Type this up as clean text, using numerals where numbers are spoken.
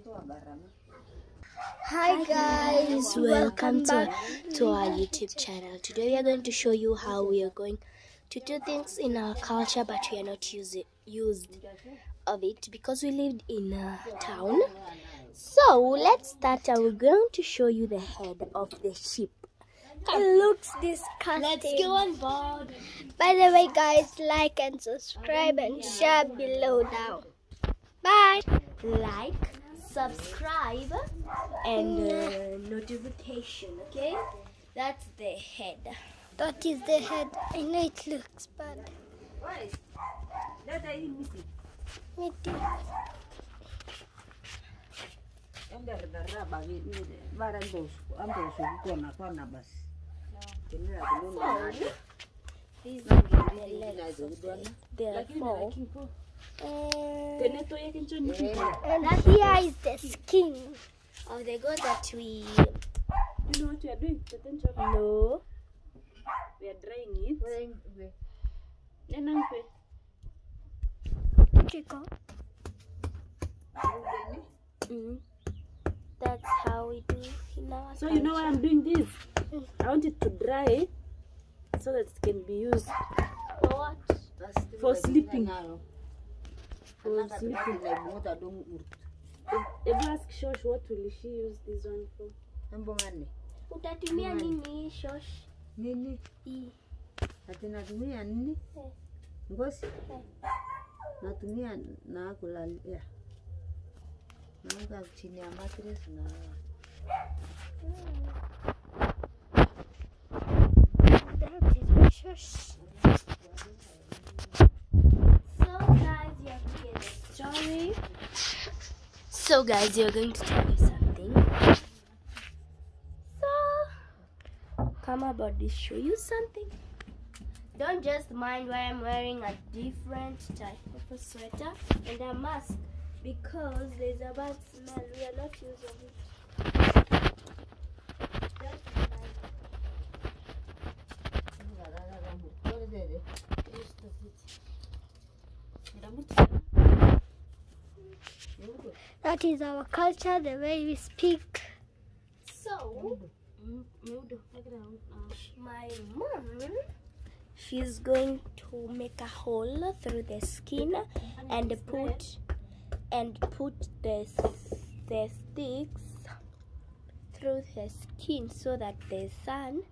Hi guys, welcome back to our YouTube channel. Today we are going to show you how we are going to do things in our culture, but we are not used of it because we lived in a town. So let's start. I'm going to show you the head of the sheep. It looks disgusting. Let's go on board. By the way guys, like and subscribe and share below now. Bye. Like, subscribe and notification, okay? That's the head. That is the head. I know it looks bad. Why? That I missing. Me too. These are four. And that here is the skin of the goat that we... You know what you are doing? No. We are drying it. Chico. That's how we do in our So you know why I'm doing this? I want it to dry so that it can be used for what? For sleeping. For sleeping. If ask Shosh, what will she use this one for? Utatumia nini Shosh? Nini? Ati natumia nini? Ngozi? Natumia na kulalia. Naanga chini ya mattress na that is precious. So guys, you're going to tell you something. So come about to show you something. Don't just mind why I'm wearing a different type of a sweater and a mask, because there's a bad smell. We are not using it. That is our culture, the way we speak. So, my mom, she's going to make a hole through the skin and put the sticks through the skin so that the sun